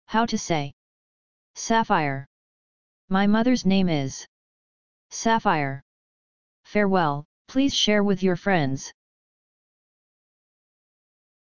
How to say? Safire. My mother's name is Safire. Farewell, please share with your friends.